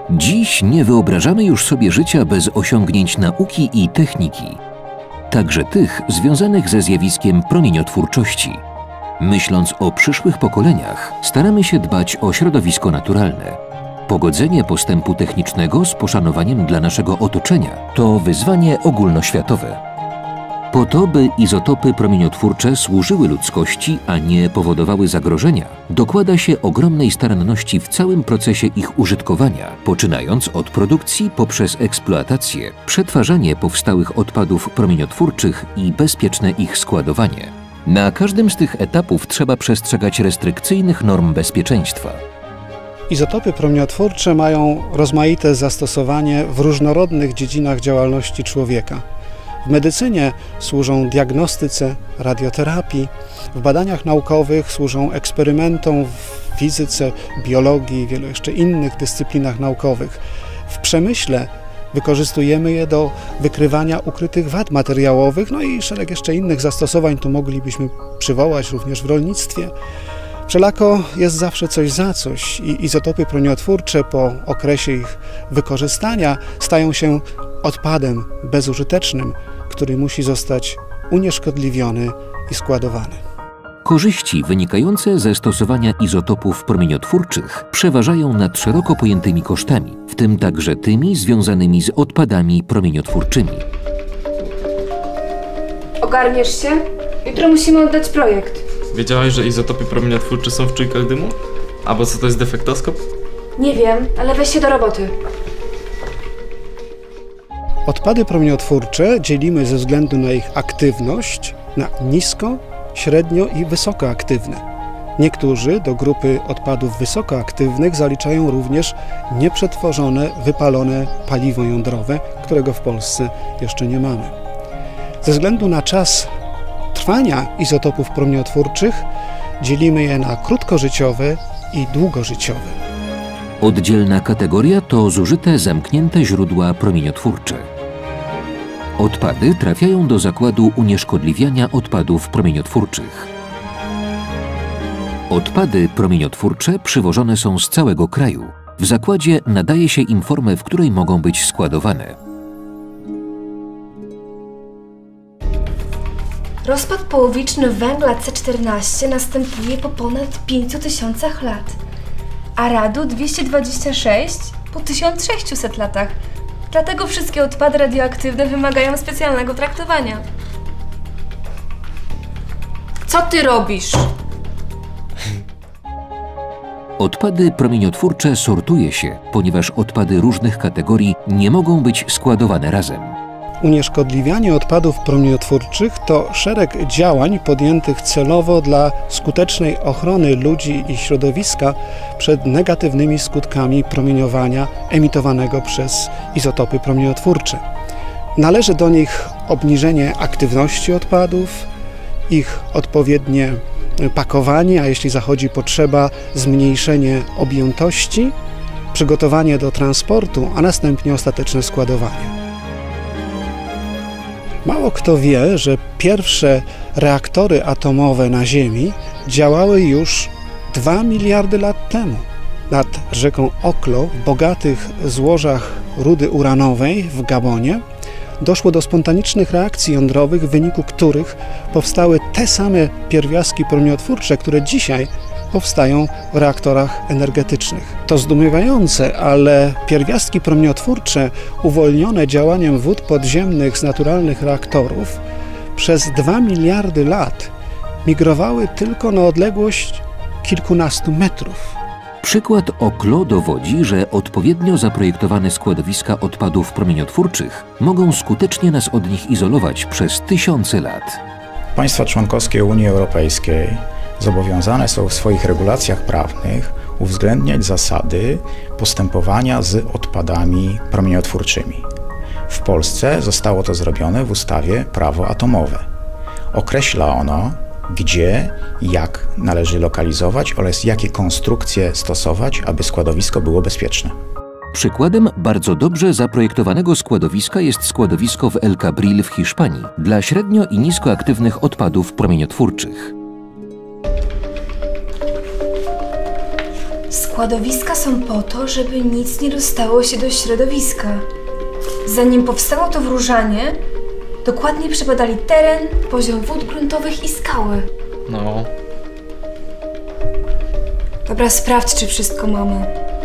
Dziś nie wyobrażamy już sobie życia bez osiągnięć nauki i techniki, także tych związanych ze zjawiskiem promieniotwórczości. Myśląc o przyszłych pokoleniach, staramy się dbać o środowisko naturalne. Pogodzenie postępu technicznego z poszanowaniem dla naszego otoczenia to wyzwanie ogólnoświatowe. Po to, by izotopy promieniotwórcze służyły ludzkości, a nie powodowały zagrożenia, dokłada się ogromnej staranności w całym procesie ich użytkowania, poczynając od produkcji poprzez eksploatację, przetwarzanie powstałych odpadów promieniotwórczych i bezpieczne ich składowanie. Na każdym z tych etapów trzeba przestrzegać restrykcyjnych norm bezpieczeństwa. Izotopy promieniotwórcze mają rozmaite zastosowanie w różnorodnych dziedzinach działalności człowieka. W medycynie służą diagnostyce, radioterapii, w badaniach naukowych służą eksperymentom w fizyce, biologii i wielu jeszcze innych dyscyplinach naukowych. W przemyśle wykorzystujemy je do wykrywania ukrytych wad materiałowych, no i szereg jeszcze innych zastosowań tu moglibyśmy przywołać również w rolnictwie. Wszelako jest zawsze coś za coś i izotopy promieniotwórcze po okresie ich wykorzystania stają się odpadem bezużytecznym, który musi zostać unieszkodliwiony i składowany. Korzyści wynikające ze stosowania izotopów promieniotwórczych przeważają nad szeroko pojętymi kosztami, w tym także tymi związanymi z odpadami promieniotwórczymi. Ogarniesz się? Jutro musimy oddać projekt. Wiedziałaś, że izotopy promieniotwórcze są w czujkach dymu? Albo co to jest defektoskop? Nie wiem, ale weź się do roboty. Odpady promieniotwórcze dzielimy ze względu na ich aktywność na nisko, średnio i wysokoaktywne. Niektórzy do grupy odpadów wysokoaktywnych zaliczają również nieprzetworzone, wypalone paliwo jądrowe, którego w Polsce jeszcze nie mamy. Ze względu na czas trwania izotopów promieniotwórczych dzielimy je na krótkożyciowe i długożyciowe. Oddzielna kategoria to zużyte, zamknięte źródła promieniotwórcze. Odpady trafiają do zakładu unieszkodliwiania odpadów promieniotwórczych. Odpady promieniotwórcze przywożone są z całego kraju. W zakładzie nadaje się im formę, w której mogą być składowane. Rozpad połowiczny węgla C14 następuje po ponad 5000 lat, a radu 226 po 1600 latach. Dlatego wszystkie odpady radioaktywne wymagają specjalnego traktowania. Co ty robisz? Odpady promieniotwórcze sortuje się, ponieważ odpady różnych kategorii nie mogą być składowane razem. Unieszkodliwianie odpadów promieniotwórczych to szereg działań podjętych celowo dla skutecznej ochrony ludzi i środowiska przed negatywnymi skutkami promieniowania emitowanego przez izotopy promieniotwórcze. Należy do nich obniżenie aktywności odpadów, ich odpowiednie pakowanie, a jeśli zachodzi potrzeba, zmniejszenie objętości, przygotowanie do transportu, a następnie ostateczne składowanie. Mało kto wie, że pierwsze reaktory atomowe na Ziemi działały już 2 miliardy lat temu. Nad rzeką Oklo, w bogatych złożach rudy uranowej w Gabonie, doszło do spontanicznych reakcji jądrowych, w wyniku których powstały te same pierwiastki promieniotwórcze, które dzisiaj powstają w reaktorach energetycznych. To zdumiewające, ale pierwiastki promieniotwórcze uwolnione działaniem wód podziemnych z naturalnych reaktorów przez 2 miliardy lat migrowały tylko na odległość kilkunastu metrów. Przykład Oklo dowodzi, że odpowiednio zaprojektowane składowiska odpadów promieniotwórczych mogą skutecznie nas od nich izolować przez tysiące lat. Państwa członkowskie Unii Europejskiej zobowiązane są w swoich regulacjach prawnych uwzględniać zasady postępowania z odpadami promieniotwórczymi. W Polsce zostało to zrobione w ustawie Prawo atomowe. Określa ono, gdzie i jak należy lokalizować oraz jakie konstrukcje stosować, aby składowisko było bezpieczne. Przykładem bardzo dobrze zaprojektowanego składowiska jest składowisko w El Cabril w Hiszpanii dla średnio i niskoaktywnych odpadów promieniotwórczych. Składowiska są po to, żeby nic nie dostało się do środowiska. Zanim powstało to w Różanie, dokładnie przebadali teren, poziom wód gruntowych i skały. No. Dobra, sprawdź, czy wszystko mamy.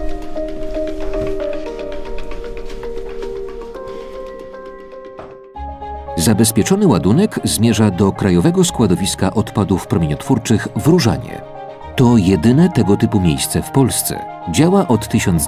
Zabezpieczony ładunek zmierza do Krajowego Składowiska Odpadów Promieniotwórczych w Różanie. To jedyne tego typu miejsce w Polsce. Działa od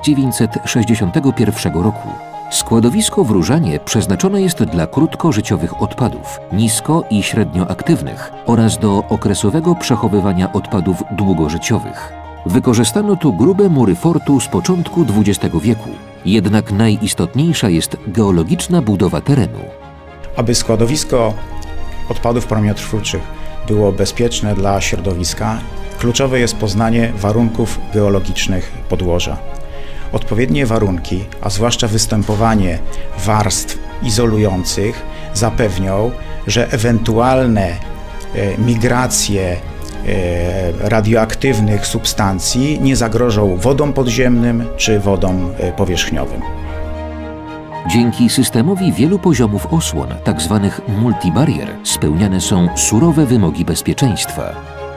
1961 roku. Składowisko w Różanie przeznaczone jest dla krótkożyciowych odpadów, nisko- i średnioaktywnych oraz do okresowego przechowywania odpadów długożyciowych. Wykorzystano tu grube mury fortu z początku XX wieku. Jednak najistotniejsza jest geologiczna budowa terenu. Aby składowisko odpadów promieniotwórczych było bezpieczne dla środowiska, kluczowe jest poznanie warunków geologicznych podłoża. Odpowiednie warunki, a zwłaszcza występowanie warstw izolujących zapewnią, że ewentualne migracje radioaktywnych substancji nie zagrożą wodom podziemnym czy wodom powierzchniowym. Dzięki systemowi wielu poziomów osłon, tzw. multibarier, spełniane są surowe wymogi bezpieczeństwa.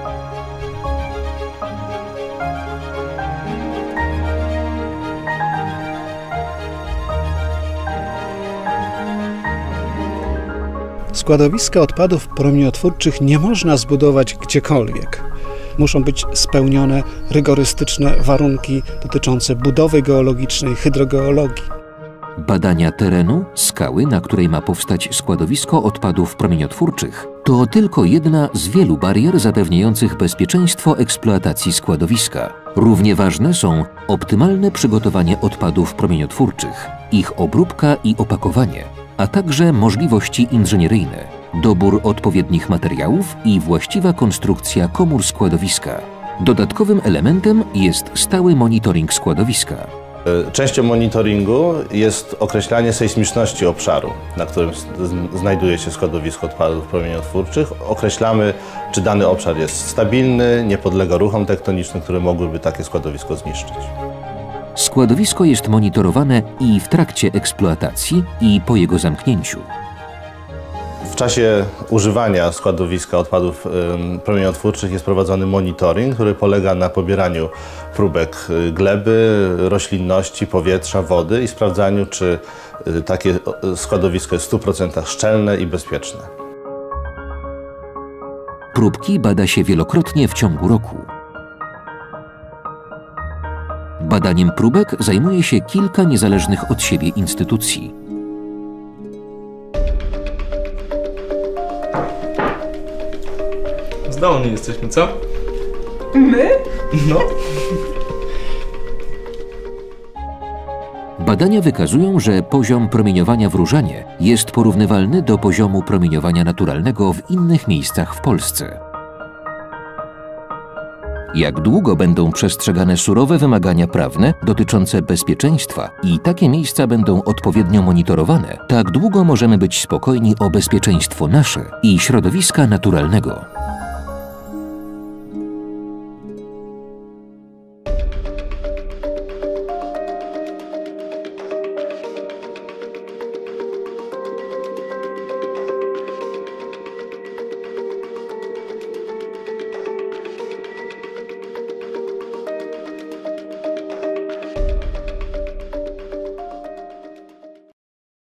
Składowiska odpadów promieniotwórczych nie można zbudować gdziekolwiek. Muszą być spełnione rygorystyczne warunki dotyczące budowy geologicznej, hydrogeologii. Badania terenu, skały, na której ma powstać składowisko odpadów promieniotwórczych, to tylko jedna z wielu barier zapewniających bezpieczeństwo eksploatacji składowiska. Równie ważne są optymalne przygotowanie odpadów promieniotwórczych, ich obróbka i opakowanie, a także możliwości inżynieryjne, dobór odpowiednich materiałów i właściwa konstrukcja komór składowiska. Dodatkowym elementem jest stały monitoring składowiska. Częścią monitoringu jest określanie sejsmiczności obszaru, na którym znajduje się składowisko odpadów promieniotwórczych. Określamy, czy dany obszar jest stabilny, nie podlega ruchom tektonicznym, które mogłyby takie składowisko zniszczyć. Składowisko jest monitorowane i w trakcie eksploatacji, i po jego zamknięciu. W czasie używania składowiska odpadów promieniotwórczych jest prowadzony monitoring, który polega na pobieraniu próbek gleby, roślinności, powietrza, wody i sprawdzaniu, czy takie składowisko jest w 100% szczelne i bezpieczne. Próbki bada się wielokrotnie w ciągu roku. Badaniem próbek zajmuje się kilka niezależnych od siebie instytucji. Zdolni jesteśmy, co? My? No. Badania wykazują, że poziom promieniowania w Różanie jest porównywalny do poziomu promieniowania naturalnego w innych miejscach w Polsce. Jak długo będą przestrzegane surowe wymagania prawne dotyczące bezpieczeństwa i takie miejsca będą odpowiednio monitorowane, tak długo możemy być spokojni o bezpieczeństwo nasze i środowiska naturalnego.